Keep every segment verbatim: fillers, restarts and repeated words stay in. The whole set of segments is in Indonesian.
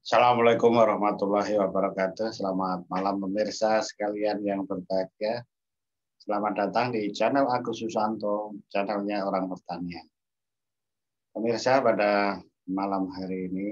Assalamualaikum warahmatullahi wabarakatuh. Selamat malam pemirsa sekalian yang berbahagia. Selamat datang di channel Agus Susanto, channelnya Orang Pertanian. Pemirsa, pada malam hari ini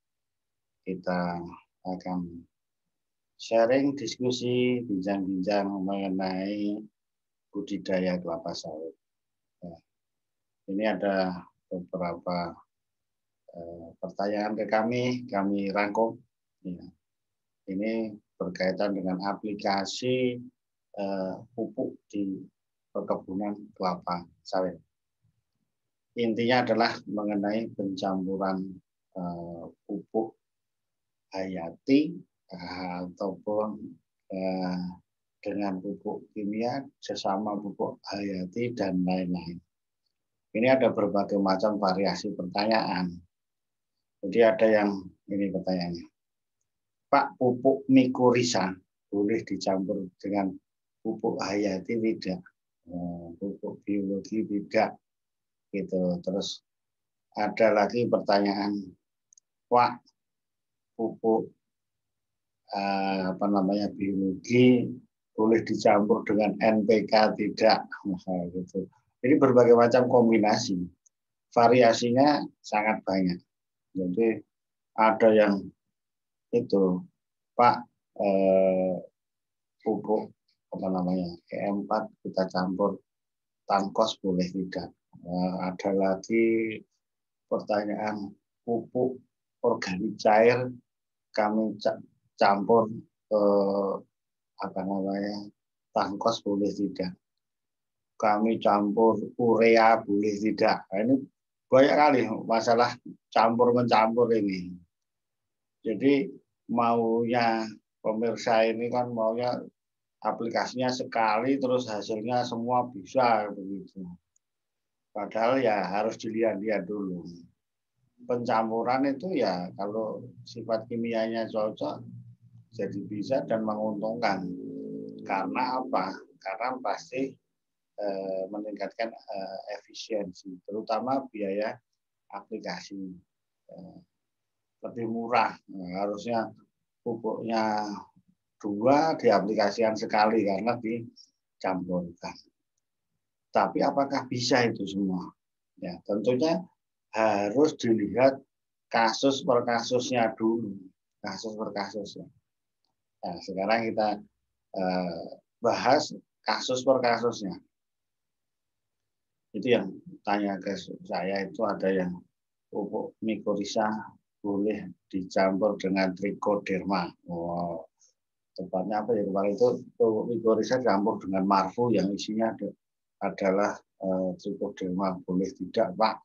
kita akan sharing, diskusi, bincang-bincang mengenai budidaya kelapa sawit. Nah, ini ada beberapa eh, pertanyaan ke kami, kami rangkum. Ya. Ini berkaitan dengan aplikasi eh, pupuk di perkebunan kelapa sawit. Intinya adalah mengenai pencampuran eh, pupuk hayati eh, ataupun eh, dengan pupuk kimia, sesama pupuk hayati, dan lain-lain. Ini ada berbagai macam variasi pertanyaan. Jadi ada yang ini pertanyaannya. Pak, pupuk mikorizan boleh dicampur dengan pupuk hayati tidak? Pupuk biologi tidak? Gitu. Terus ada lagi pertanyaan, Pak, pupuk eh, apa namanya biologi boleh dicampur dengan N P K tidak? Nah, gitu. Jadi berbagai macam kombinasi, variasinya sangat banyak. Jadi ada yang itu, Pak, eh, pupuk apa namanya E empat kita campur tankos boleh tidak? Eh, ada lagi pertanyaan, pupuk organik cair kami campur eh, apa namanya tankos boleh tidak? Kami campur urea boleh tidak? Nah, ini banyak kali masalah campur mencampur ini. Jadi maunya pemirsa ini kan maunya aplikasinya sekali terus hasilnya semua bisa begitu. Padahal ya harus dilihat-lihat dulu. Pencampuran itu ya kalau sifat kimianya cocok jadi bisa dan menguntungkan. Karena apa? Karena pasti eh, meningkatkan eh, efisiensi, terutama biaya aplikasi. Eh, lebih murah. Nah, harusnya pupuknya dua diaplikasikan sekali karena dicampurkan. Tapi apakah bisa itu semua? Ya, tentunya harus dilihat kasus per kasusnya dulu, kasus per kasusnya. Nah, sekarang kita eh, bahas kasus per kasusnya. Itu yang tanya ke saya, itu ada yang pupuk mikorizan boleh dicampur dengan trichoderma. Wow. Tepatnya apa ya kemarin itu mikorizan campur dengan marfu yang isinya adalah eh, trichoderma, boleh tidak Pak?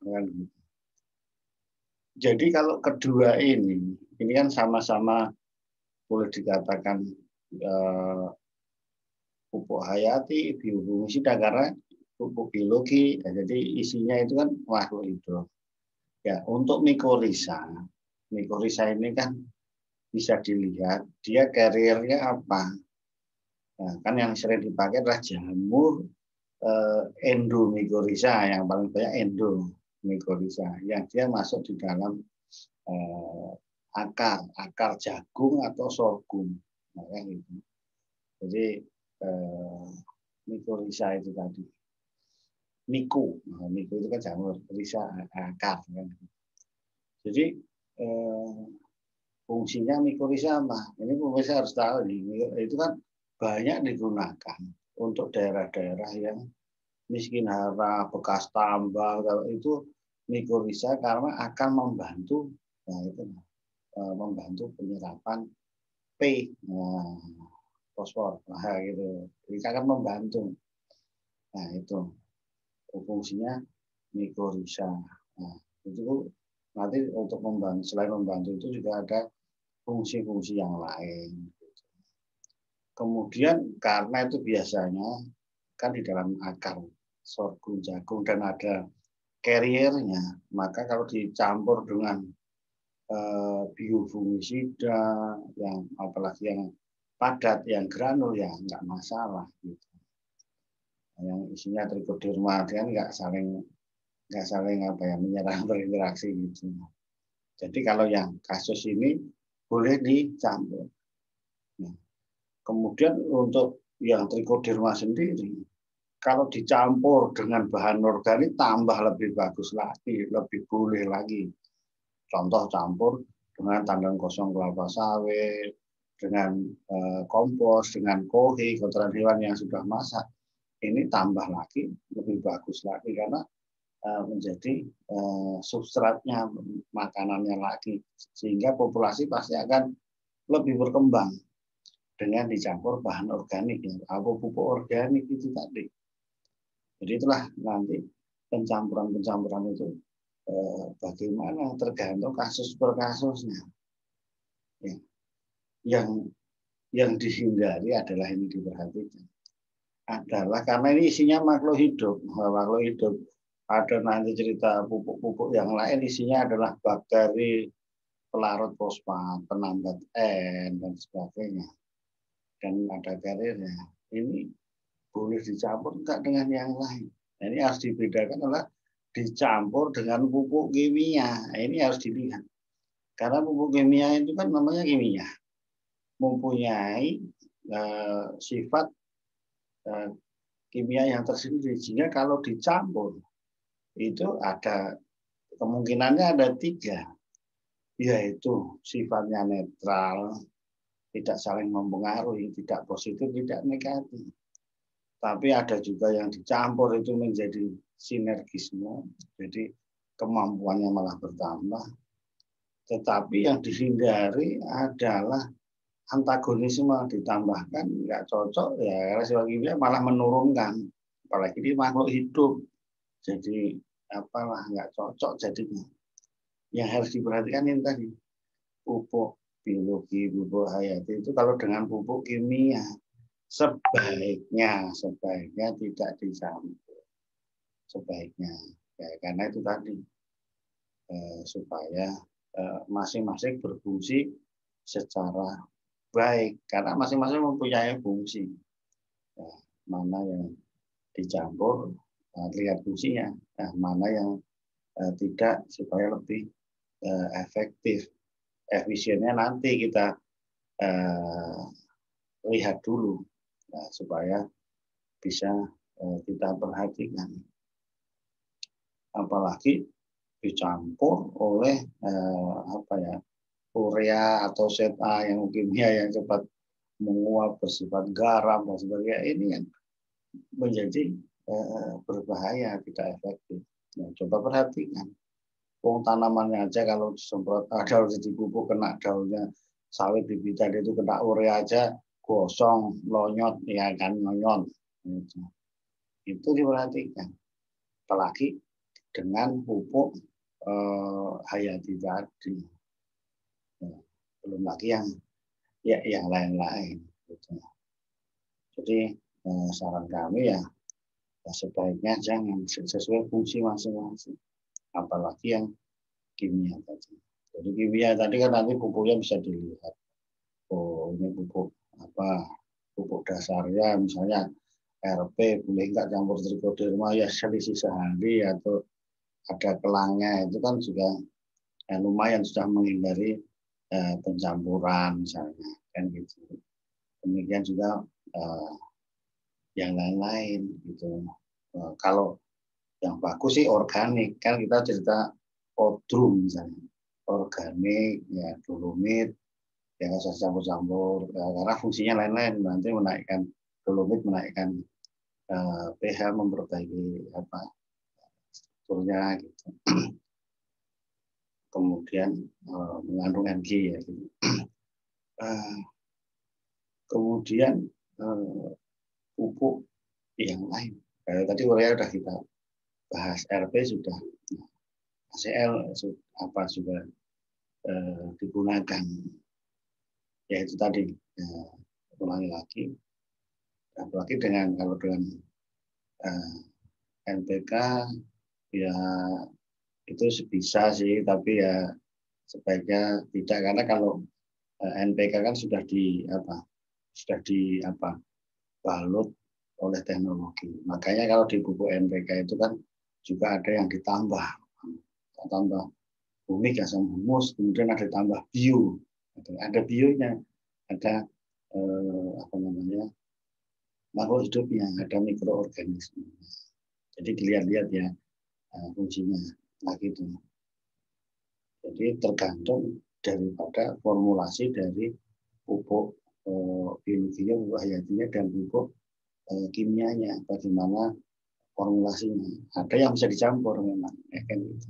Jadi kalau kedua ini, ini kan sama-sama boleh dikatakan eh, pupuk hayati, biofungisida karena pupuk biologi, ya, jadi isinya itu kan makhluk hidup. Ya, untuk mikorizan, mikorizan ini kan bisa dilihat dia karirnya apa. Nah, kan yang sering dipakai adalah jamur eh, endomikoriza, yang paling banyak endomikoriza, yang dia masuk di dalam eh, akar, akar jagung atau sorghum. Nah, kan gitu. Jadi eh, mikoriza itu tadi. Miku, nah, miku itu kan jamur, risa akar. Kan. Jadi eh, fungsinya mikoriza apa? Ini pemirsa harus tahu nih, itu kan banyak digunakan untuk daerah-daerah yang miskin hara, bekas tambang, itu mikoriza karena akan membantu, nah itu membantu penyerapan P, nah, fosfor, nah gitu, jadi akan membantu. Nah itu fungsinya mikoriza. Nah itu nanti untuk membantu, selain membantu itu juga ada fungsi-fungsi yang lain. Kemudian karena itu biasanya kan di dalam akar sorghum, jagung, dan ada carriernya, maka kalau dicampur dengan eh, biofungisida, yang apalagi yang padat, yang granul, ya nggak masalah. Gitu. Yang isinya trichoderma kan nggak saling nggak saling apa ya menyerang berinteraksi gitu. Jadi kalau yang kasus ini boleh dicampur. Nah, kemudian untuk yang trichoderma sendiri, kalau dicampur dengan bahan organik tambah lebih bagus lagi, lebih boleh lagi. Contoh campur dengan tandan kosong kelapa sawit, dengan eh, kompos, dengan kohi, kotoran hewan yang sudah masak. Ini tambah lagi, lebih bagus lagi karena uh, menjadi uh, substratnya, makanannya lagi. Sehingga populasi pasti akan lebih berkembang dengan dicampur bahan organik, ya, atau pupuk organik itu tadi. Jadi itulah nanti pencampuran-pencampuran itu eh, bagaimana tergantung kasus per kasusnya. Ya. Yang yang dihindari adalah ini diperhatikan. Adalah karena ini isinya makhluk hidup, makhluk hidup. Ada nanti cerita pupuk-pupuk yang lain isinya adalah bakteri pelarut fosfat, penambat N dan sebagainya. Dan ada karirnya. Ini boleh dicampur enggak dengan yang lain. Nah, ini harus dibedakan adalah dicampur dengan pupuk kimia. Nah, ini harus dilihat. Karena pupuk kimia itu kan namanya kimia. Mempunyai uh, sifat uh, kimia yang tersendiri. Sehingga kalau dicampur, itu ada kemungkinannya ada tiga. Yaitu sifatnya netral, tidak saling mempengaruhi, tidak positif, tidak negatif. Tapi ada juga yang dicampur itu menjadi sinergisme, jadi kemampuannya malah bertambah. Tetapi yang dihindari adalah antagonisme, ditambahkan nggak cocok ya, karena sifat kimia malah menurunkan, apalagi di makhluk hidup, jadi apalah nggak cocok jadinya. Yang harus diperhatikan ini tadi, pupuk biologi, pupuk hayati itu kalau dengan pupuk kimia sebaiknya sebaiknya tidak dicampur, sebaiknya ya, karena itu tadi eh, supaya masing-masing eh, berfungsi secara baik, karena masing-masing mempunyai fungsi. Ya, mana yang dicampur nah, lihat fungsinya, nah, mana yang eh, tidak supaya lebih eh, efektif, efisiennya nanti kita eh, lihat dulu. Nah, supaya bisa eh, kita perhatikan. Apalagi dicampur oleh eh, apa ya, urea atau zat A yang kimia yang cepat menguap, bersifat garam dan sebagainya, ini yang menjadi eh, berbahaya, tidak efektif. Nah, coba perhatikan. Wong tanamannya aja kalau disemprot ada jadi pupuk kena daunnya, sawit bibit itu kena urea aja gosong, lonyot, ya kan, lonyot. Itu diperhatikan. Apalagi dengan pupuk eh, hayati tadi. Nah, belum lagi yang ya yang lain-lain. Gitu. Jadi eh, saran kami ya, ya sebaiknya jangan sesuai fungsi masing-masing. Apalagi yang kimia tadi. Jadi kimia tadi kan nanti pupuknya bisa dilihat. Oh, ini pupuk apa? Pupuk dasarnya misalnya R P, boleh nggak campur trichoderma ya selisih sehari atau ada kelangnya, itu kan juga ya, lumayan sudah menghindari eh, pencampuran misalnya kan gitu. Demikian juga eh, yang lain-lain gitu. Eh, kalau yang bagus sih organik, kan kita cerita odrum misalnya, organik ya dolomit ya nggak usah campur-campur ya, karena fungsinya lain-lain, nanti menaikkan dolomit, menaikkan uh, pH, memperbaiki apa strukturnya gitu. Kemudian uh, mengandung energi ya gitu. uh, kemudian uh, pupuk yang lain uh, tadi urea sudah kita bahas, R P sudah, A C L apa sudah uh, digunakan. Ya itu tadi, ya, ulangi lagi, apalagi dengan kalau dengan uh, N P K ya itu bisa sih, tapi ya sebaiknya tidak, karena kalau uh, N P K kan sudah di apa sudah di apa balut oleh teknologi. Makanya kalau di pupuk N P K itu kan juga ada yang ditambah, tambah humik, asam humus, kemudian ada tambah bio. Ada bionya, ada eh, apa namanya makhluk hidupnya, ada mikroorganisme. Jadi dilihat-lihat ya eh, fungsinya, nah gitu. Jadi tergantung daripada formulasi dari pupuk eh, biologinya, pupuk hayatinya, dan pupuk eh, kimianya, bagaimana formulasinya. Ada yang bisa dicampur memang, ya kan gitu.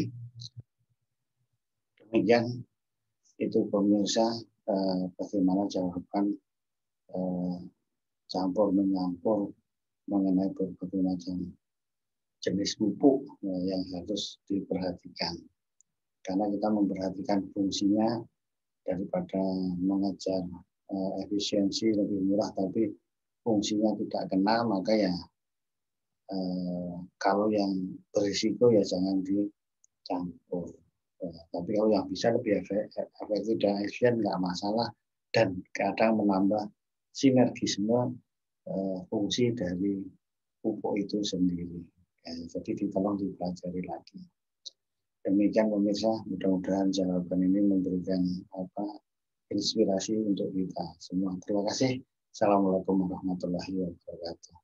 Demikian itu pemirsa eh, bagaimana jawaban eh, campur menyampur mengenai berbagai macam jenis pupuk eh, yang harus diperhatikan. Karena kita memperhatikan fungsinya daripada mengejar eh, efisiensi lebih murah tapi fungsinya tidak kena, maka ya eh, kalau yang berisiko ya jangan dicampur. Eh, tapi kalau yang bisa lebih efektif dan efisien nggak masalah, dan kadang menambah sinergisme eh, fungsi dari pupuk itu sendiri. Ya, jadi ditolong dipelajari lagi. Demikian pemirsa, mudah-mudahan jawaban ini memberikan apa inspirasi untuk kita semua. Terima kasih. Assalamualaikum warahmatullahi wabarakatuh.